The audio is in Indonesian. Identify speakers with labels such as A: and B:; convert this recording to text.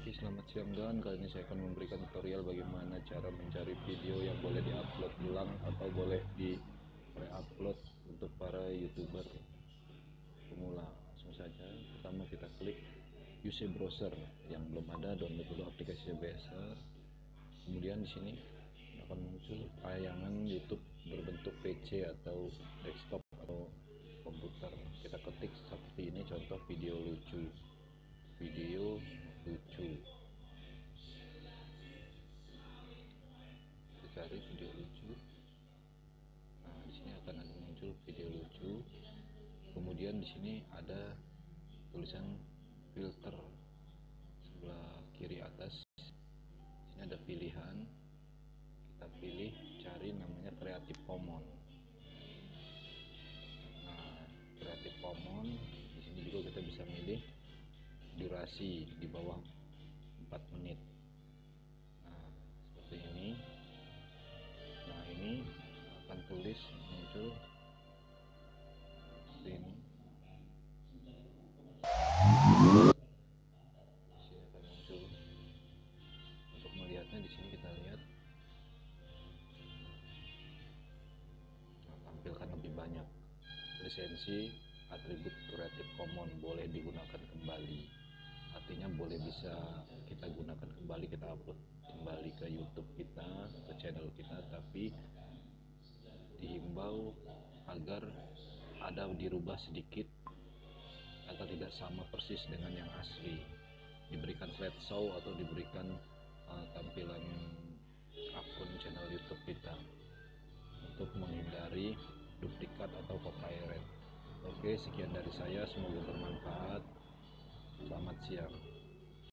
A: Oke, selamat siang dan kali ini saya akan memberikan tutorial bagaimana cara mencari video yang boleh diupload ulang atau boleh di re-upload untuk para youtuber pemula. Langsung saja, pertama kita klik use browser. Yang belum ada, download dulu aplikasi browser. Kemudian di sini akan muncul tayangan YouTube berbentuk PC atau desktop atau komputer. Kita ketik seperti ini, contoh video lucu. Kita cari video lucu. Nah, di sini akan ada muncul video lucu. Kemudian di sini ada tulisan filter sebelah kiri atas. Di sini ada pilihan. Kita pilih, cari namanya Creative Commons. Nah, Creative Commons di sini juga kita bisa milih durasi di bawah 4 menit. Nah, seperti ini. Nah, ini akan tulis muncul seperti ini. Di sini akan muncul. Untuk melihatnya di sini kita lihat. Nah, tampilkan lebih banyak. Lisensi atribut Creative Commons boleh digunakan kembali. Artinya boleh bisa kita gunakan kembali, kita upload kembali ke YouTube kita, ke channel kita, tapi dihimbau agar ada dirubah sedikit agar tidak sama persis dengan yang asli, diberikan slideshow atau diberikan tampilan akun channel YouTube kita untuk menghindari duplikat atau copyright. Oke, sekian dari saya, semoga bermanfaat. Selamat siang.